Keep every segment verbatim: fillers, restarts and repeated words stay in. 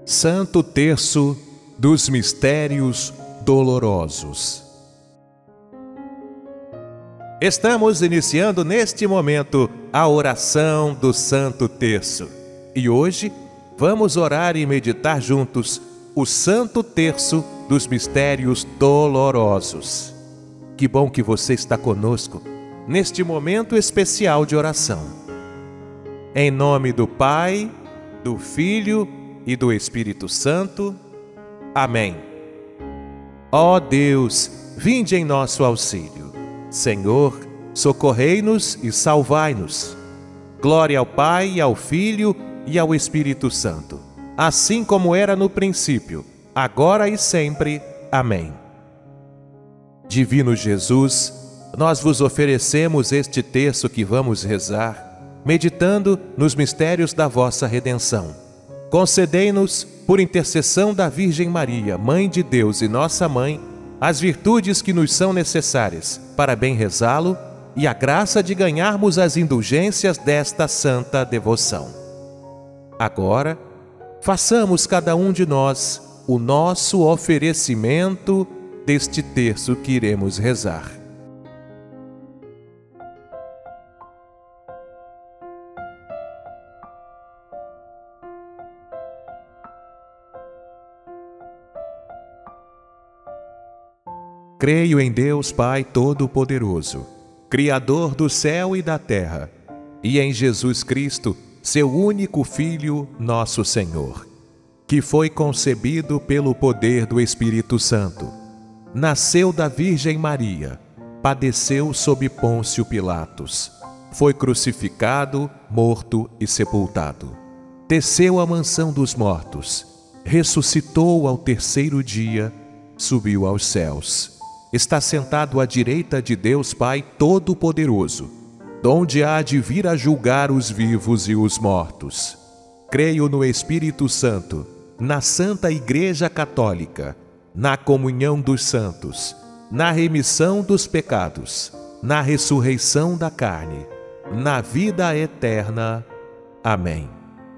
Santo Terço dos Mistérios Dolorosos. Estamos iniciando neste momento a oração do Santo Terço. E hoje vamos orar e meditar juntos o Santo Terço dos Mistérios Dolorosos. Que bom que você está conosco neste momento especial de oração. Em nome do Pai, do Filho e do Espírito Santo. Amém. Ó Deus, vinde em nosso auxílio. Senhor, socorrei-nos e salvai-nos. Glória ao Pai, ao Filho e ao Espírito Santo, assim como era no princípio, agora e sempre. Amém. Divino Jesus, nós vos oferecemos este terço que vamos rezar, meditando nos mistérios da vossa redenção. Concedei-nos, por intercessão da Virgem Maria, Mãe de Deus e nossa Mãe, as virtudes que nos são necessárias para bem rezá-lo e a graça de ganharmos as indulgências desta santa devoção. Agora, façamos cada um de nós o nosso oferecimento deste terço que iremos rezar. Creio em Deus Pai Todo-Poderoso, Criador do céu e da terra, e em Jesus Cristo, seu único Filho, nosso Senhor, que foi concebido pelo poder do Espírito Santo, nasceu da Virgem Maria, padeceu sob Pôncio Pilatos, foi crucificado, morto e sepultado. Desceu à mansão dos mortos, ressuscitou ao terceiro dia, subiu aos céus. Está sentado à direita de Deus Pai Todo-Poderoso, donde há de vir a julgar os vivos e os mortos. Creio no Espírito Santo, na Santa Igreja Católica, na comunhão dos santos, na remissão dos pecados, na ressurreição da carne, na vida eterna. Amém.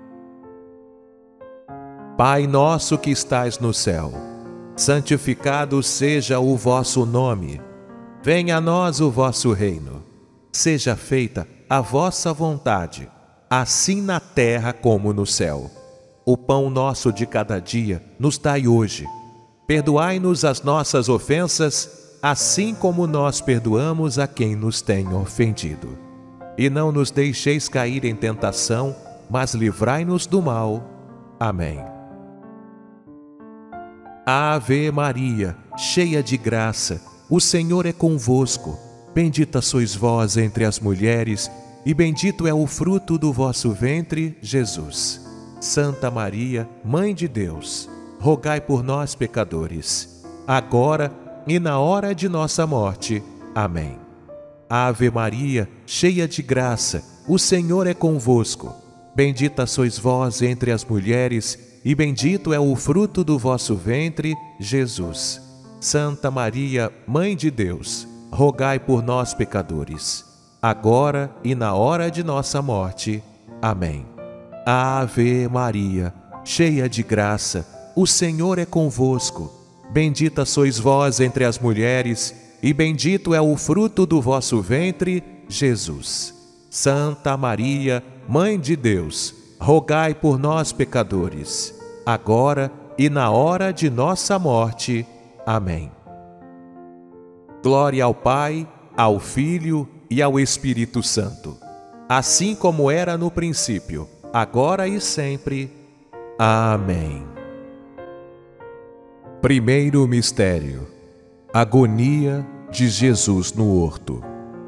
Pai nosso que estais no céu, santificado seja o vosso nome. Venha a nós o vosso reino. Seja feita a vossa vontade, assim na terra como no céu. O pão nosso de cada dia nos dai hoje. Perdoai-nos as nossas ofensas, assim como nós perdoamos a quem nos tem ofendido. E não nos deixeis cair em tentação, mas livrai-nos do mal. Amém. Ave Maria, cheia de graça, o Senhor é convosco. Bendita sois vós entre as mulheres, e bendito é o fruto do vosso ventre, Jesus. Santa Maria, Mãe de Deus, rogai por nós, pecadores, agora e na hora de nossa morte. Amém. Ave Maria, cheia de graça, o Senhor é convosco. Bendita sois vós entre as mulheres, e bendito é o fruto do vosso ventre, Jesus. Santa Maria, Mãe de Deus, rogai por nós, pecadores, agora e na hora de nossa morte. Amém. Ave Maria, cheia de graça, o Senhor é convosco. Bendita sois vós entre as mulheres, e bendito é o fruto do vosso ventre, Jesus. Santa Maria, Mãe de Deus, rogai por nós, pecadores, agora e na hora de nossa morte. Amém. Glória ao Pai, ao Filho e ao Espírito Santo, assim como era no princípio, agora e sempre. Amém. Primeiro mistério: agonia de Jesus no horto.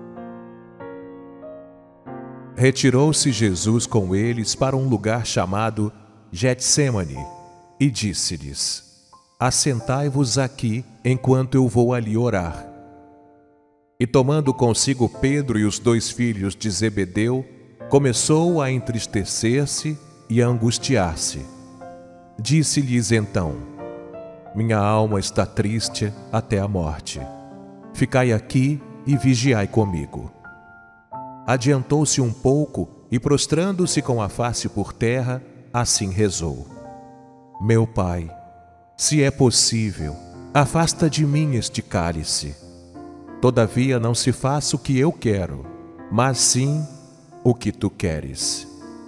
Retirou-se Jesus com eles para um lugar chamado Getsêmani e disse-lhes: assentai-vos aqui enquanto eu vou ali orar. E tomando consigo Pedro e os dois filhos de Zebedeu, começou a entristecer-se e a angustiar-se. Disse-lhes então: minha alma está triste até a morte. Ficai aqui e vigiai comigo. Adiantou-se um pouco e, prostrando-se com a face por terra, assim rezou: Meu Pai, se é possível, afasta de mim este cálice. Todavia não se faça o que eu quero, mas sim o que tu queres.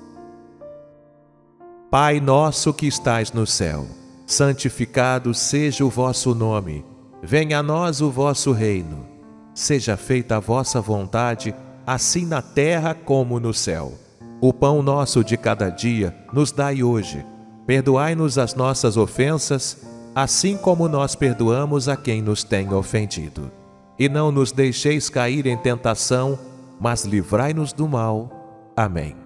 Pai nosso que estais no céu, santificado seja o vosso nome. Venha a nós o vosso reino. Seja feita a vossa vontade, assim na terra como no céu. O pão nosso de cada dia nos dai hoje. Perdoai-nos as nossas ofensas, assim como nós perdoamos a quem nos tem ofendido. E não nos deixeis cair em tentação, mas livrai-nos do mal. Amém.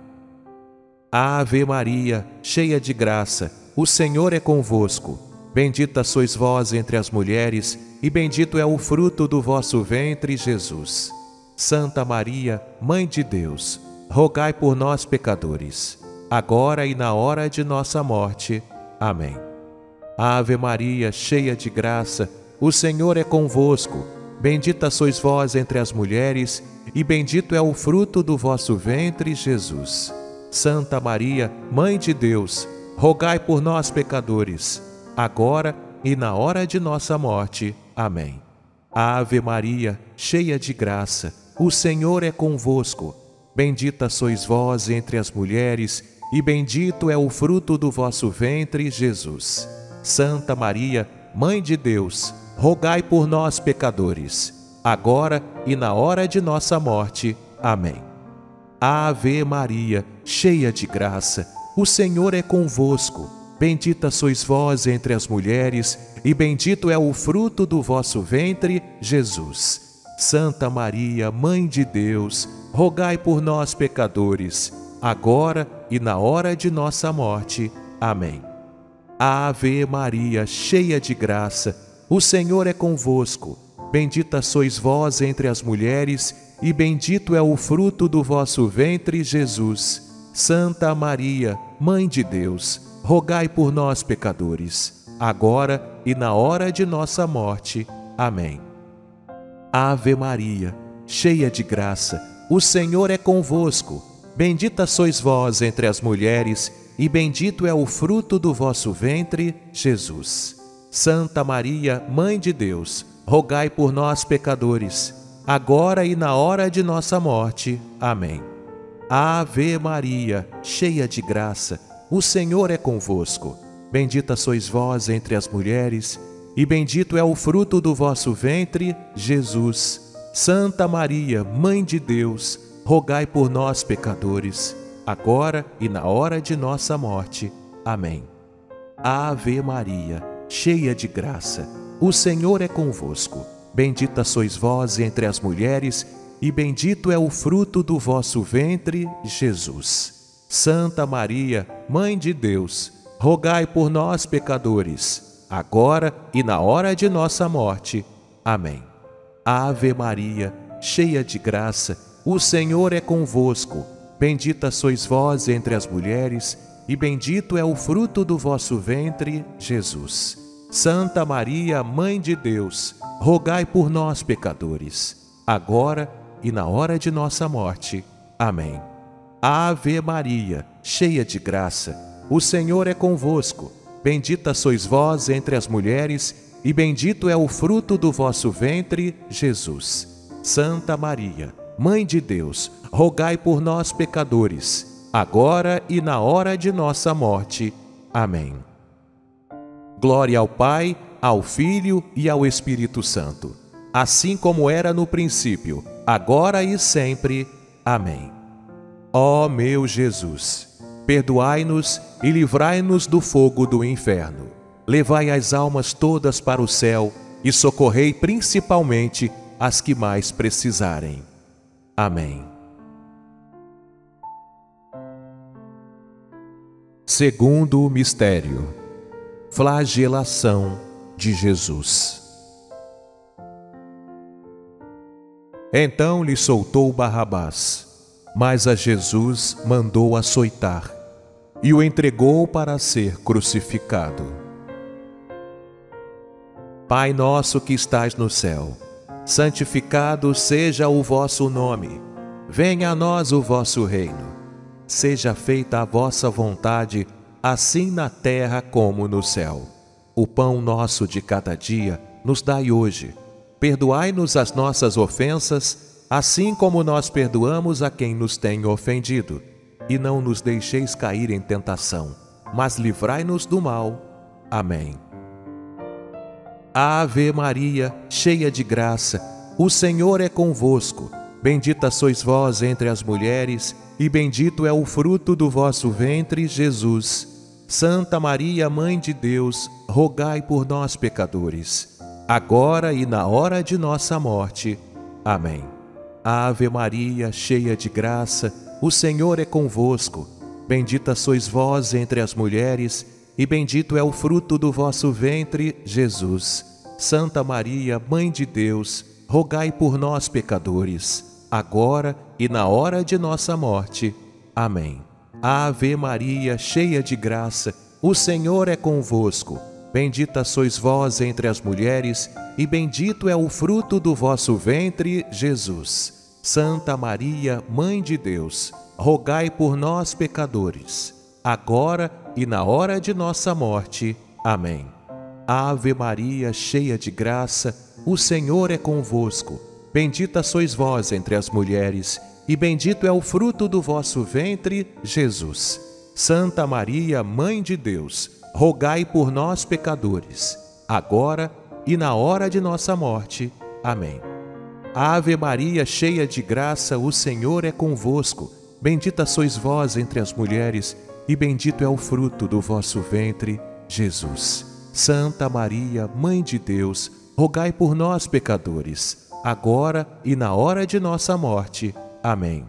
Ave Maria, cheia de graça, o Senhor é convosco. Bendita sois vós entre as mulheres, e bendito é o fruto do vosso ventre, Jesus. Santa Maria, Mãe de Deus, rogai por nós, pecadores, agora e na hora de nossa morte. Amém. Ave Maria, cheia de graça, o Senhor é convosco. Bendita sois vós entre as mulheres, e bendito é o fruto do vosso ventre, Jesus. Santa Maria, Mãe de Deus, rogai por nós, pecadores, agora e na hora de nossa morte. Amém. Ave Maria, cheia de graça, o Senhor é convosco. Bendita sois vós entre as mulheres, e bendito é o fruto do vosso ventre, Jesus. Santa Maria, Mãe de Deus, rogai por nós, pecadores, agora e na hora de nossa morte. Amém. Ave Maria, cheia de graça, o Senhor é convosco. Bendita sois vós entre as mulheres, e bendito é o fruto do vosso ventre, Jesus. Santa Maria, Mãe de Deus, rogai por nós, pecadores, agora e na hora de nossa morte. Amém. Ave Maria, cheia de graça, o Senhor é convosco. Bendita sois vós entre as mulheres, e bendito é o fruto do vosso ventre, Jesus. Santa Maria, Mãe de Deus, rogai por nós, pecadores, agora e na hora de nossa morte. Amém. Ave Maria, cheia de graça, o Senhor é convosco. Bendita sois vós entre as mulheres, e bendito é o fruto do vosso ventre, Jesus. Santa Maria, Mãe de Deus, rogai por nós, pecadores, agora e na hora de nossa morte. Amém. Ave Maria, cheia de graça, o Senhor é convosco. Bendita sois vós entre as mulheres, e bendito é o fruto do vosso ventre, Jesus. Santa Maria, Mãe de Deus, rogai por nós, pecadores, agora e na hora de nossa morte. Amém. Ave Maria, cheia de graça, o Senhor é convosco. Bendita sois vós entre as mulheres, e bendito é o fruto do vosso ventre, Jesus. Santa Maria, Mãe de Deus, rogai por nós, pecadores, agora e na hora de nossa morte. Amém. Ave Maria, cheia de graça, o Senhor é convosco. Bendita sois vós entre as mulheres, e bendito é o fruto do vosso ventre, Jesus. Santa Maria, Mãe de Deus, rogai por nós, pecadores, agora e na hora de nossa morte. Amém. Ave Maria, cheia de graça, o Senhor é convosco. Bendita sois vós entre as mulheres, e bendito é o fruto do vosso ventre, Jesus. Santa Maria, Mãe de Deus, rogai por nós, pecadores, agora e na hora de nossa morte. Amém. Glória ao Pai, ao Filho e ao Espírito Santo, assim como era no princípio, agora e sempre. Amém. Ó meu Jesus, perdoai-nos e livrai-nos do fogo do inferno. Levai as almas todas para o céu e socorrei principalmente as que mais precisarem. Amém. Segundo mistério: flagelação de Jesus. Então lhe soltou Barrabás, mas a Jesus mandou açoitar e o entregou para ser crucificado. Pai nosso que estais no céu, santificado seja o vosso nome. Venha a nós o vosso reino. Seja feita a vossa vontade, assim na terra como no céu. O pão nosso de cada dia nos dai hoje. Perdoai-nos as nossas ofensas, assim como nós perdoamos a quem nos tem ofendido. E não nos deixeis cair em tentação, mas livrai-nos do mal. Amém. Ave Maria, cheia de graça, o Senhor é convosco. Bendita sois vós entre as mulheres, e bendito é o fruto do vosso ventre, Jesus. Santa Maria, Mãe de Deus, rogai por nós, pecadores, agora e na hora de nossa morte. Amém. Ave Maria, cheia de graça, o Senhor é convosco. Bendita sois vós entre as mulheres, e bendito é o fruto do vosso ventre, Jesus. Santa Maria, Mãe de Deus, rogai por nós, pecadores, agora e na hora de nossa morte. Amém. Ave Maria, cheia de graça, o Senhor é convosco. Bendita sois vós entre as mulheres, e bendito é o fruto do vosso ventre, Jesus. Santa Maria, Mãe de Deus, rogai por nós, pecadores, agora e na hora de nossa morte. Amém. Ave Maria, cheia de graça, o Senhor é convosco. Bendita sois vós entre as mulheres, e bendito é o fruto do vosso ventre, Jesus. Santa Maria, Mãe de Deus, rogai por nós, pecadores, agora e na hora de nossa morte. Amém. Ave Maria, cheia de graça, o Senhor é convosco. Bendita sois vós entre as mulheres, e bendito é o fruto do vosso ventre, Jesus. Santa Maria, Mãe de Deus, rogai por nós, pecadores, agora e na hora de nossa morte. Amém.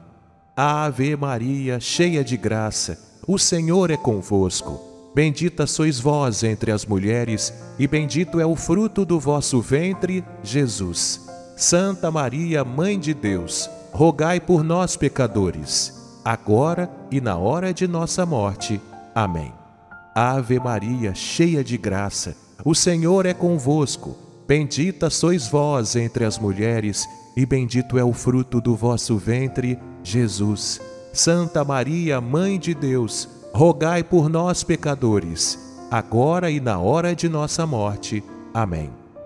Ave Maria, cheia de graça, o Senhor é convosco. Bendita sois vós entre as mulheres, e bendito é o fruto do vosso ventre, Jesus. Santa Maria, Mãe de Deus, rogai por nós, pecadores, agora e na hora de nossa morte. Amém. Ave Maria, cheia de graça, o Senhor é convosco. Bendita sois vós entre as mulheres, e bendito é o fruto do vosso ventre, Jesus. Santa Maria, Mãe de Deus, rogai por nós, pecadores, agora e na hora de nossa morte. Amém.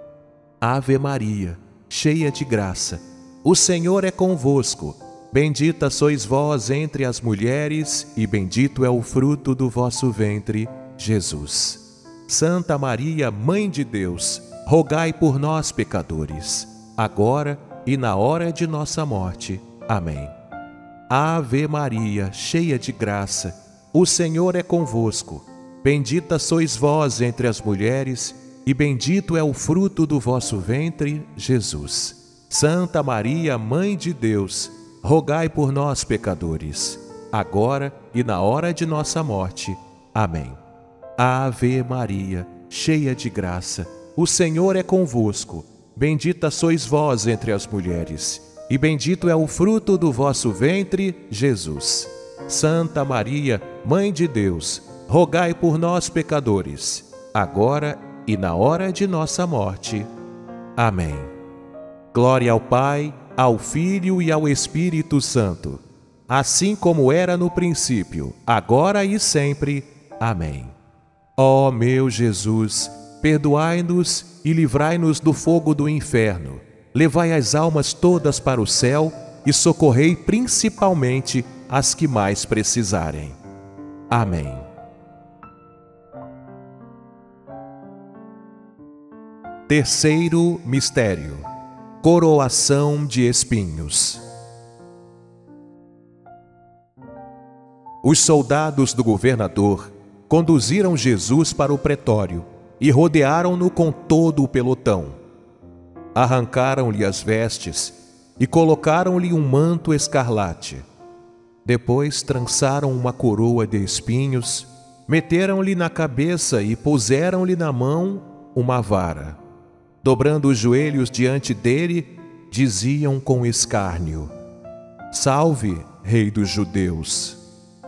Ave Maria, cheia de graça, o Senhor é convosco. Bendita sois vós entre as mulheres, e bendito é o fruto do vosso ventre, Jesus. Santa Maria, Mãe de Deus, rogai por nós, pecadores, agora e na hora de nossa morte. Amém. Ave Maria, cheia de graça, o Senhor é convosco. Bendita sois vós entre as mulheres, e bendito é o fruto do vosso ventre, Jesus. Santa Maria, Mãe de Deus, rogai por nós, pecadores, agora e na hora de nossa morte. Amém. Ave Maria, cheia de graça, o Senhor é convosco. Bendita sois vós entre as mulheres, e bendito é o fruto do vosso ventre, Jesus. Santa Maria, Mãe de Deus, rogai por nós, pecadores, agora e na hora de nossa morte. Amém. Glória ao Pai, ao Filho e ao Espírito Santo, assim como era no princípio, agora e sempre. Amém. Ó meu Jesus, perdoai-nos e livrai-nos do fogo do inferno. Levai as almas todas para o céu e socorrei principalmente as que mais precisarem. Amém. Terceiro mistério: coroação de espinhos. Os soldados do governador conduziram Jesus para o pretório e rodearam-no com todo o pelotão. Arrancaram-lhe as vestes e colocaram-lhe um manto escarlate. Depois trançaram uma coroa de espinhos, meteram-lhe na cabeça e puseram-lhe na mão uma vara. Dobrando os joelhos diante dele, diziam com escárnio: Salve, Rei dos Judeus!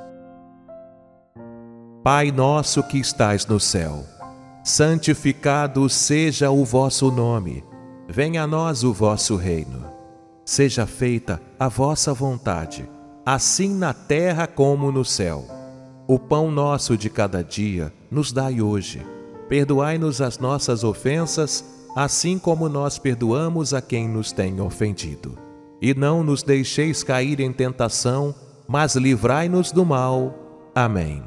Pai nosso que estais no céu, santificado seja o vosso nome. Venha a nós o vosso reino. Seja feita a vossa vontade, assim na terra como no céu. O pão nosso de cada dia nos dai hoje. Perdoai-nos as nossas ofensas, assim como nós perdoamos a quem nos tem ofendido. E não nos deixeis cair em tentação, mas livrai-nos do mal. Amém.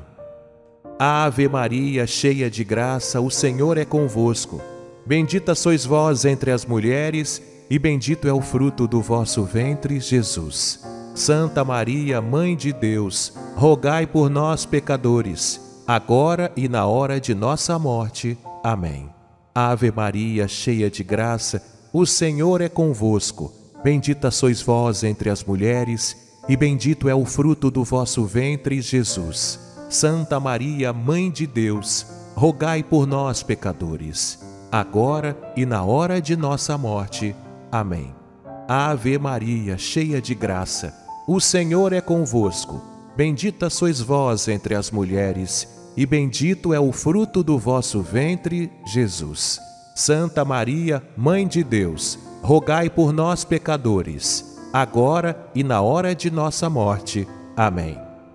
Ave Maria, cheia de graça, o Senhor é convosco. Bendita sois vós entre as mulheres, e bendito é o fruto do vosso ventre, Jesus. Santa Maria, Mãe de Deus, rogai por nós, pecadores, agora e na hora de nossa morte. Amém. Ave Maria, cheia de graça, o Senhor é convosco. Bendita sois vós entre as mulheres, e bendito é o fruto do vosso ventre, Jesus. Santa Maria, Mãe de Deus, rogai por nós, pecadores, agora e na hora de nossa morte. Amém. Ave Maria, cheia de graça, o Senhor é convosco. Bendita sois vós entre as mulheres, e bendito é o fruto do vosso ventre, Jesus. Santa Maria, Mãe de Deus, rogai por nós, pecadores, agora e na hora de nossa morte. Amém.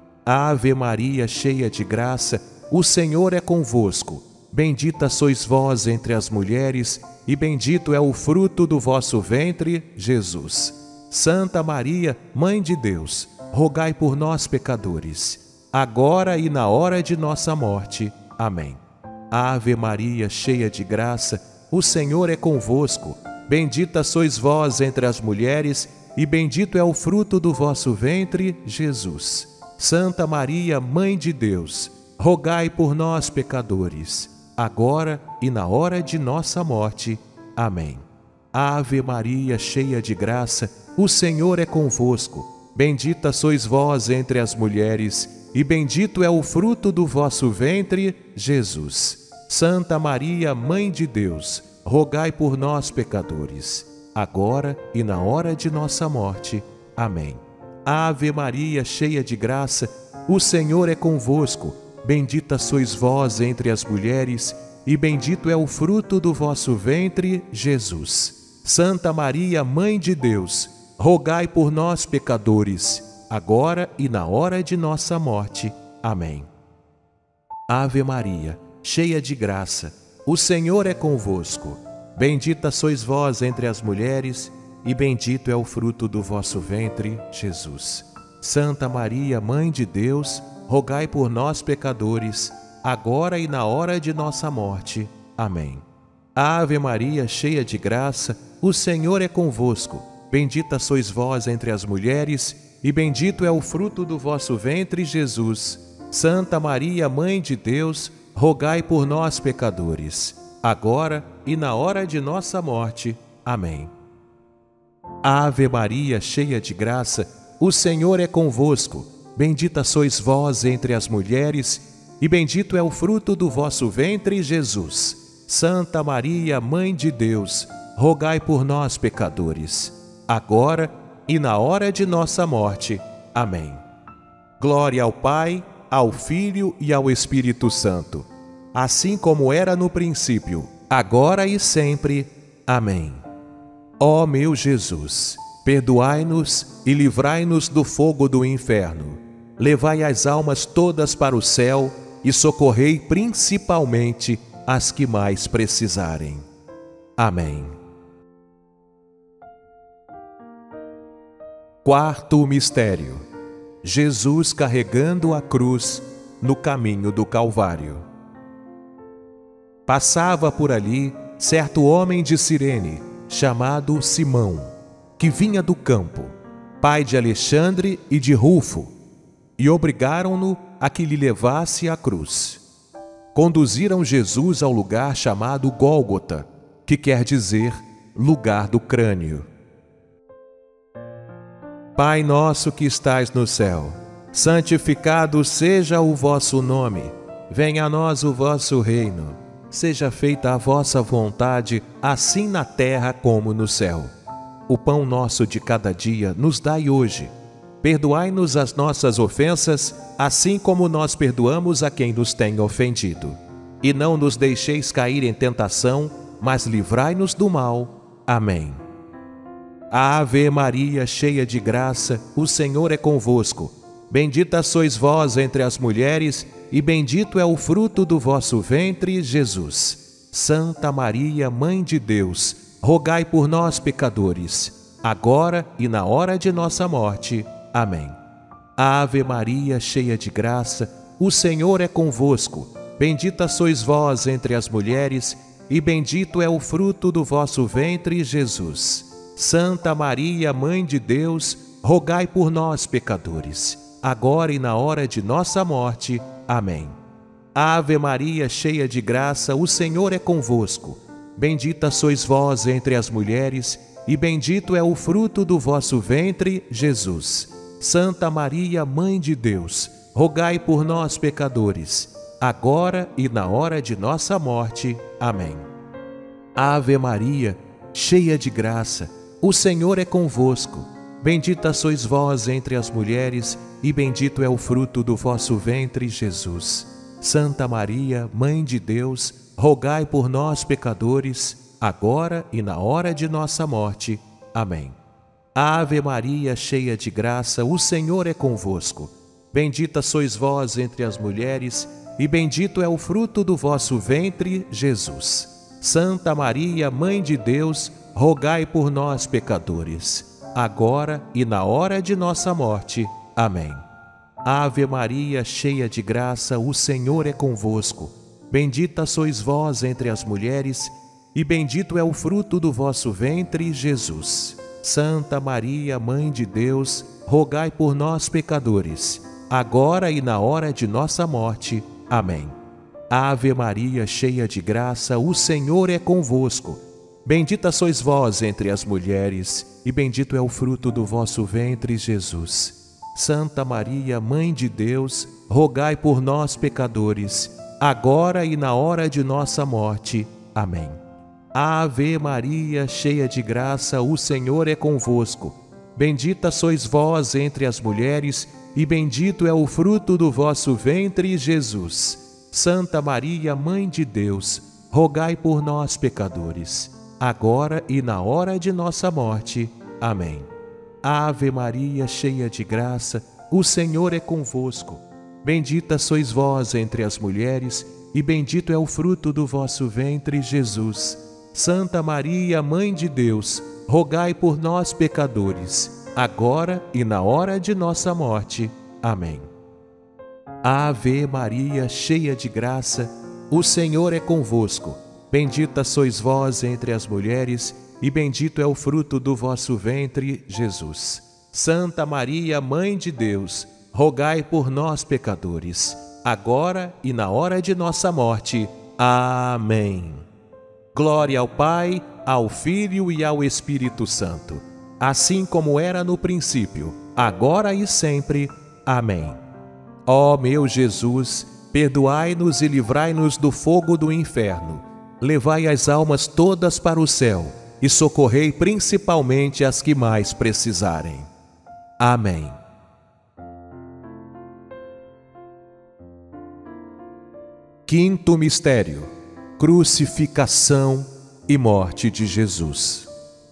Ave Maria, cheia de graça, o Senhor é convosco. Bendita sois vós entre as mulheres, e bendito é o fruto do vosso ventre, Jesus. Santa Maria, Mãe de Deus, rogai por nós, pecadores, agora e na hora de nossa morte. Amém. Ave Maria, cheia de graça, o Senhor é convosco. Bendita sois vós entre as mulheres, e bendito é o fruto do vosso ventre, Jesus. Santa Maria, Mãe de Deus, rogai por nós, pecadores, agora e na hora de nossa morte. Amém. Ave Maria, cheia de graça, o Senhor é convosco. Bendita sois vós entre as mulheres, e bendito é o fruto do vosso ventre, Jesus. Santa Maria, Mãe de Deus, rogai por nós, pecadores, agora e na hora de nossa morte. Amém. Ave Maria, cheia de graça, o Senhor é convosco. Bendita sois vós entre as mulheres, e bendito é o fruto do vosso ventre, Jesus. Santa Maria, Mãe de Deus, rogai por nós, pecadores, agora e na hora de nossa morte. Amém. Ave Maria, cheia de graça, o Senhor é convosco. Bendita sois vós entre as mulheres, e bendito é o fruto do vosso ventre, Jesus. Santa Maria, Mãe de Deus, rogai por nós, pecadores, agora e na hora de nossa morte. Amém. Ave Maria, cheia de graça, o Senhor é convosco. Bendita sois vós entre as mulheres, e bendito é o fruto do vosso ventre, Jesus. Santa Maria, Mãe de Deus, rogai por nós, pecadores, agora e na hora de nossa morte. Amém. Ave Maria, cheia de graça, o Senhor é convosco. Bendita sois vós entre as mulheres, e bendito é o fruto do vosso ventre, Jesus. Santa Maria, Mãe de Deus, rogai por nós, pecadores, agora e na hora de nossa morte. Amém. Glória ao Pai, ao Filho e ao Espírito Santo, assim como era no princípio, agora e sempre. Amém. Ó meu Jesus, perdoai-nos e livrai-nos do fogo do inferno. Levai as almas todas para o céu e socorrei principalmente as que mais precisarem. Amém. Quarto mistério: Jesus carregando a cruz no caminho do Calvário. Passava por ali certo homem de Cirene, chamado Simão, que vinha do campo, pai de Alexandre e de Rufo, e obrigaram-no a que lhe levasse a cruz. Conduziram Jesus ao lugar chamado Gólgota, que quer dizer lugar do crânio. Pai nosso que estais no céu, santificado seja o vosso nome. Venha a nós o vosso reino. Seja feita a vossa vontade, assim na terra como no céu. O pão nosso de cada dia nos dai hoje. Perdoai-nos as nossas ofensas, assim como nós perdoamos a quem nos tem ofendido. E não nos deixeis cair em tentação, mas livrai-nos do mal. Amém. Ave Maria, cheia de graça, o Senhor é convosco. Bendita sois vós entre as mulheres, e bendito é o fruto do vosso ventre, Jesus. Santa Maria, Mãe de Deus, rogai por nós, pecadores, agora e na hora de nossa morte. Amém. Ave Maria, cheia de graça, o Senhor é convosco. Bendita sois vós entre as mulheres, e bendito é o fruto do vosso ventre, Jesus. Santa Maria, Mãe de Deus, rogai por nós, pecadores, agora e na hora de nossa morte. Amém. Ave Maria, cheia de graça, o Senhor é convosco. Bendita sois vós entre as mulheres, e bendito é o fruto do vosso ventre, Jesus. Santa Maria, Mãe de Deus, rogai por nós, pecadores, agora e na hora de nossa morte. Amém. Ave Maria, cheia de graça, o Senhor é convosco. Bendita sois vós entre as mulheres, e bendito é o fruto do vosso ventre, Jesus. Santa Maria, Mãe de Deus, rogai por nós, pecadores, agora e na hora de nossa morte. Amém. Ave Maria, cheia de graça, o Senhor é convosco. Bendita sois vós entre as mulheres, e bendito é o fruto do vosso ventre, Jesus. Santa Maria, Mãe de Deus, rogai por nós, pecadores, agora e na hora de nossa morte. Amém. Ave Maria, cheia de graça, o Senhor é convosco. Bendita sois vós entre as mulheres, e bendito é o fruto do vosso ventre, Jesus. Santa Maria, Mãe de Deus, rogai por nós, pecadores, agora e na hora de nossa morte. Amém. Ave Maria, cheia de graça, o Senhor é convosco. Bendita sois vós entre as mulheres, e bendito é o fruto do vosso ventre, Jesus. Santa Maria, Mãe de Deus, rogai por nós, pecadores, agora e na hora de nossa morte. Amém. Ave Maria, cheia de graça, o Senhor é convosco. Bendita sois vós entre as mulheres, e bendito é o fruto do vosso ventre, Jesus. Santa Maria, Mãe de Deus, rogai por nós, pecadores, agora e na hora de nossa morte. Amém. Ave Maria, cheia de graça, o Senhor é convosco. Bendita sois vós entre as mulheres, e bendito é o fruto do vosso ventre, Jesus. Santa Maria, Mãe de Deus, rogai por nós, pecadores, agora e na hora de nossa morte. Amém. Ave Maria, cheia de graça, o Senhor é convosco. Bendita sois vós entre as mulheres, e bendito é o fruto do vosso ventre, Jesus. Santa Maria, Mãe de Deus, rogai por nós, pecadores, agora e na hora de nossa morte. Amém. Glória ao Pai, ao Filho e ao Espírito Santo, assim como era no princípio, agora e sempre. Amém. Ó meu Jesus, perdoai-nos e livrai-nos do fogo do inferno. Levai as almas todas para o céu e socorrei principalmente as que mais precisarem. Amém. Quinto mistério: crucificação e morte de Jesus.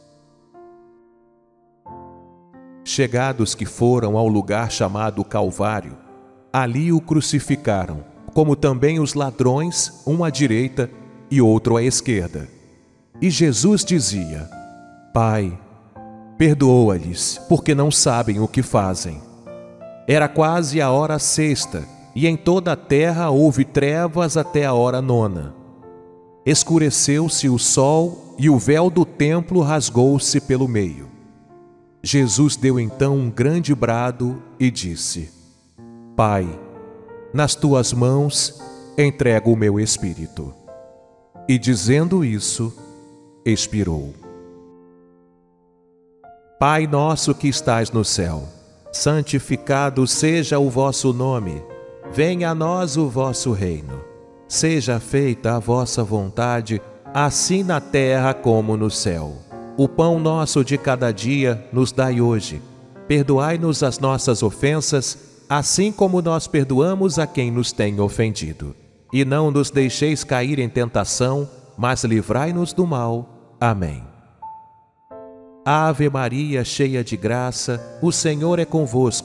Chegados que foram ao lugar chamado Calvário, ali o crucificaram, como também os ladrões, um à direita e outro à esquerda. E Jesus dizia: Pai, perdoa-lhes, porque não sabem o que fazem. Era quase a hora sexta, e em toda a terra houve trevas até a hora nona. Escureceu-se o sol, e o véu do templo rasgou-se pelo meio. Jesus deu então um grande brado e disse: Pai, nas tuas mãos entrego o meu espírito. E dizendo isso, expirou. Pai nosso que estais no céu, santificado seja o vosso nome. Venha a nós o vosso reino. Seja feita a vossa vontade, assim na terra como no céu. O pão nosso de cada dia nos dai hoje. Perdoai-nos as nossas ofensas, assim como nós perdoamos a quem nos tem ofendido. E não nos deixeis cair em tentação, mas livrai-nos do mal. Amém. Ave Maria, cheia de graça, o Senhor é convosco.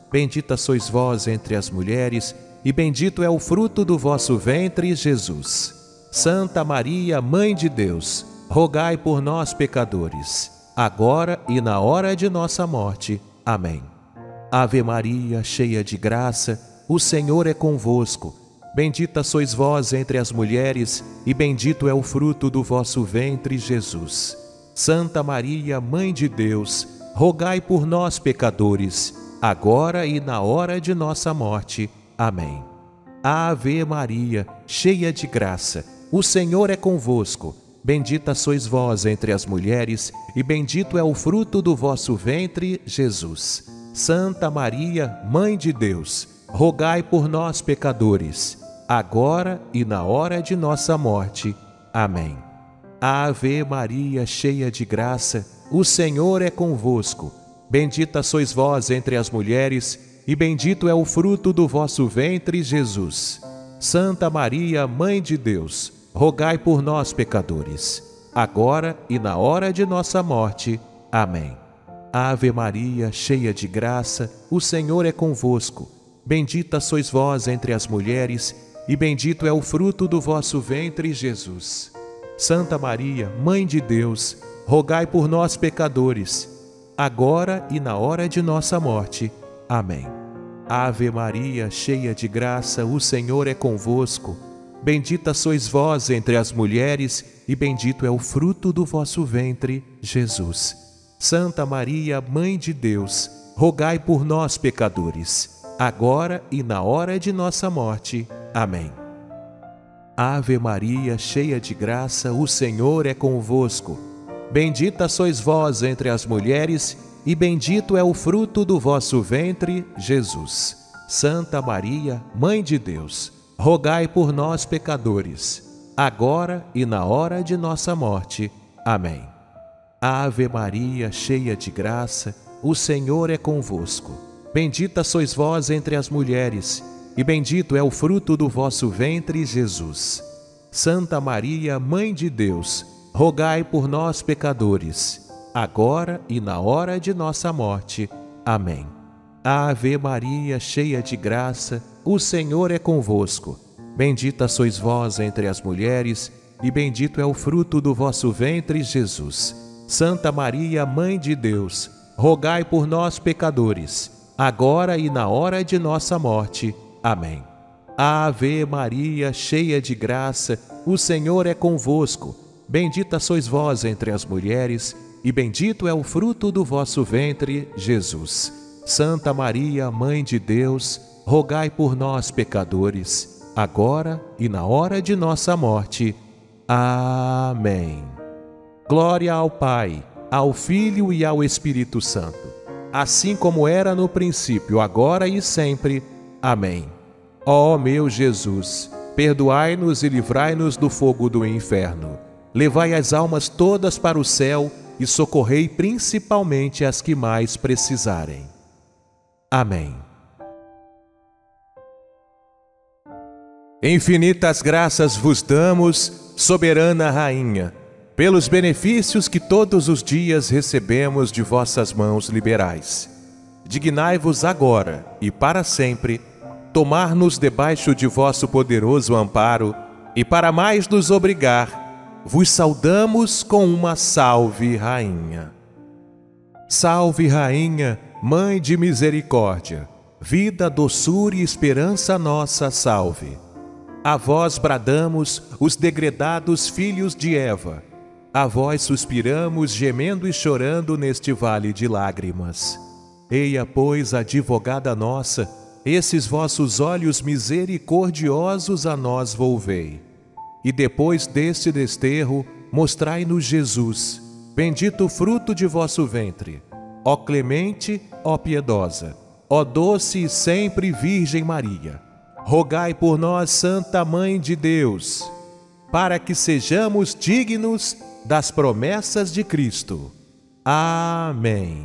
bendita sois vós entre as mulheres, e bendito é o fruto do vosso ventre, Jesus. Santa Maria, Mãe de Deus, rogai por nós, pecadores, agora e na hora de nossa morte. Amém. Ave Maria, cheia de graça, o Senhor é convosco. Bendita sois vós entre as mulheres, e bendito é o fruto do vosso ventre, Jesus. Santa Maria, Mãe de Deus, rogai por nós, pecadores, agora e na hora de nossa morte. Amém. Ave Maria, cheia de graça, o Senhor é convosco. Bendita sois vós entre as mulheres, e bendito é o fruto do vosso ventre, Jesus. Santa Maria, Mãe de Deus, rogai por nós, pecadores, agora e na hora de nossa morte. Amém. Ave Maria, cheia de graça, o Senhor é convosco. Bendita sois vós entre as mulheres, e bendito é o fruto do vosso ventre, Jesus. Santa Maria, Mãe de Deus, rogai por nós, pecadores, agora e na hora de nossa morte. Amém. Ave Maria, cheia de graça, o Senhor é convosco. Bendita sois vós entre as mulheres, e bendito é o fruto do vosso ventre, Jesus. Santa Maria, Mãe de Deus, rogai por nós, pecadores, agora e na hora de nossa morte. Amém. Ave Maria, cheia de graça, o Senhor é convosco. Bendita sois vós entre as mulheres, e bendito é o fruto do vosso ventre, Jesus. Santa Maria, Mãe de Deus, rogai por nós, pecadores, agora e na hora de nossa morte. Amém. Ave Maria, cheia de graça, o Senhor é convosco. Bendita sois vós entre as mulheres, e bendito é o fruto do vosso ventre, Jesus. Santa Maria, Mãe de Deus, rogai por nós, pecadores, agora e na hora de nossa morte. Amém. Ave Maria, cheia de graça, o Senhor é convosco. Bendita sois vós entre as mulheres, e bendito é o fruto do vosso ventre, Jesus. Santa Maria, Mãe de Deus, rogai por nós, pecadores, agora e na hora de nossa morte. Amém. Ave Maria, cheia de graça, o Senhor é convosco. Bendita sois vós entre as mulheres, e bendito é o fruto do vosso ventre, Jesus. Santa Maria, Mãe de Deus, rogai por nós, pecadores, agora e na hora de nossa morte. Amém. Ave Maria, cheia de graça, o Senhor é convosco. Bendita sois vós entre as mulheres, e bendito é o fruto do vosso ventre, Jesus. Santa Maria, Mãe de Deus, rogai por nós, pecadores, agora e na hora de nossa morte. Amém. Glória ao Pai, ao Filho e ao Espírito Santo, assim como era no princípio, agora e sempre. Amém. Ó meu Jesus, perdoai-nos e livrai-nos do fogo do inferno. Levai as almas todas para o céu e socorrei principalmente as que mais precisarem. Amém. Infinitas graças vos damos, soberana Rainha, pelos benefícios que todos os dias recebemos de vossas mãos liberais. Dignai-vos agora e para sempre tomar-nos debaixo de vosso poderoso amparo, e para mais nos obrigar, vos saudamos com uma salve, Rainha. Salve, Rainha, Mãe de misericórdia, vida, doçura e esperança nossa, salve. A vós bradamos, os degredados filhos de Eva. A vós suspiramos, gemendo e chorando neste vale de lágrimas. Eia, pois, advogada nossa, esses vossos olhos misericordiosos a nós volvei. E depois deste desterro, mostrai-nos Jesus, bendito fruto de vosso ventre. Ó clemente, ó piedosa, ó doce e sempre Virgem Maria, rogai por nós, Santa Mãe de Deus, para que sejamos dignos das promessas de Cristo. Amém.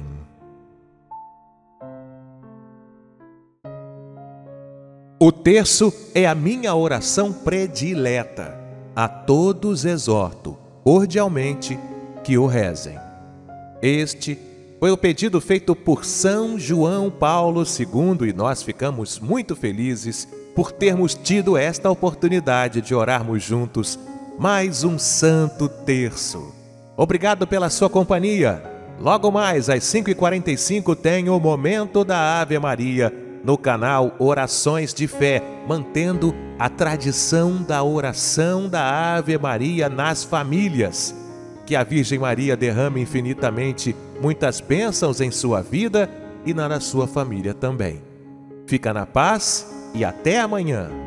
O terço é a minha oração predileta. A todos exorto, cordialmente, que o rezem. Este Foi o pedido feito por São João Paulo segundo e nós ficamos muito felizes por termos tido esta oportunidade de orarmos juntos mais um Santo Terço. Obrigado pela sua companhia. Logo mais, às cinco e quarenta e cinco, tem o Momento da Ave Maria no canal Orações de Fé, mantendo a tradição da oração da Ave Maria nas famílias. Que a Virgem Maria derrame infinitamente muitas bênçãos em sua vida e na da sua família também. Fica na paz e até amanhã.